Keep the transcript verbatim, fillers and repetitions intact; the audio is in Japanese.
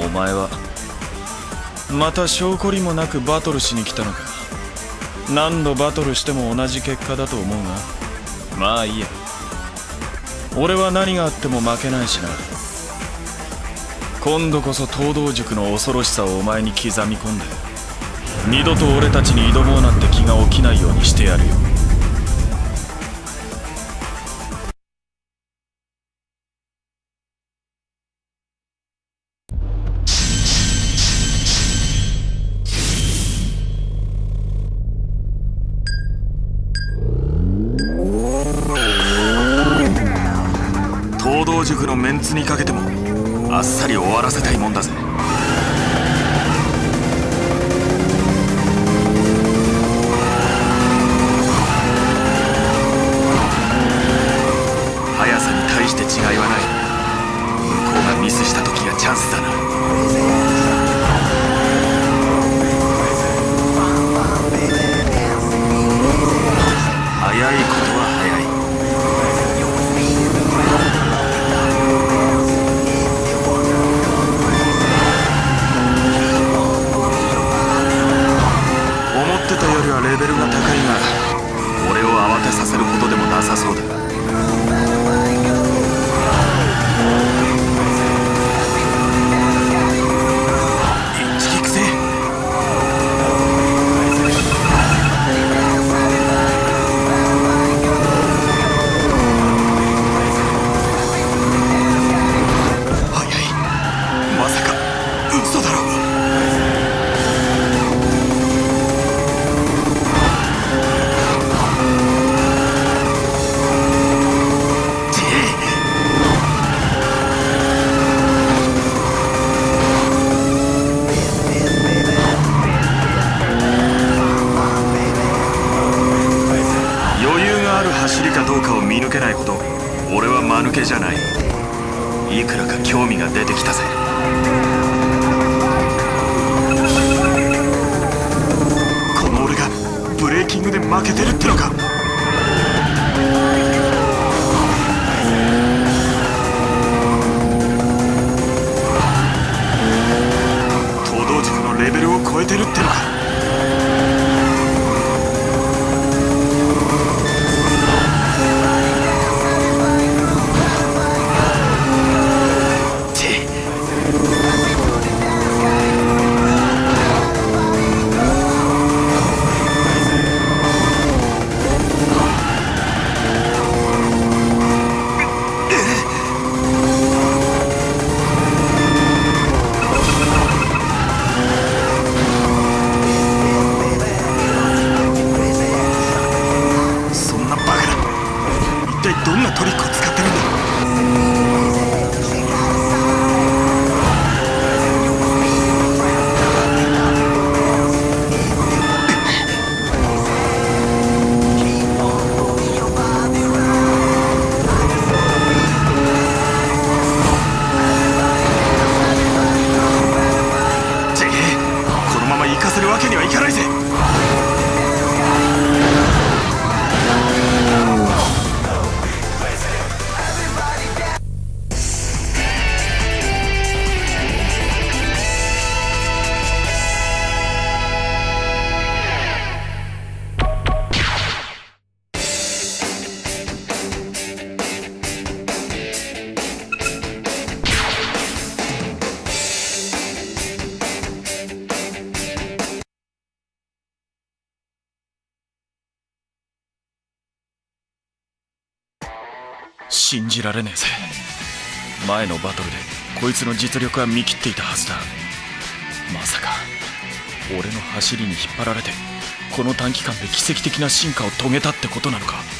お前はまた証拠りもなくバトルしに来たのか。何度バトルしても同じ結果だと思うが、まあいいや。俺は何があっても負けないしな。今度こそ東道塾の恐ろしさをお前に刻み込んで、二度と俺たちに挑もうなんて気が起きないようにしてやるよ。東道塾のメンツにかけてもあっさり終わらせたいもんだぜ。速さに対して違いはない。向こうがミスした時がチャンスだな。早いことは早い。思ってたよりはレベルが高いが、俺を慌てさせるほどでもなさそうだ。一撃くぜ。早い。まさか嘘だろ。走りかどうかを見抜けないほど俺は間抜けじゃない。いくらか興味が出てきたぜ。この俺がブレーキングで負けてるってのか。東道塾のレベルを超えてるってのか。どんなトリックを使ってるんだ。ジェイ、このまま行かせるわけにはいかないぜ。信じられねえぜ。前のバトルでこいつの実力は見切っていたはずだ。まさか俺の走りに引っ張られてこの短期間で奇跡的な進化を遂げたってことなのか。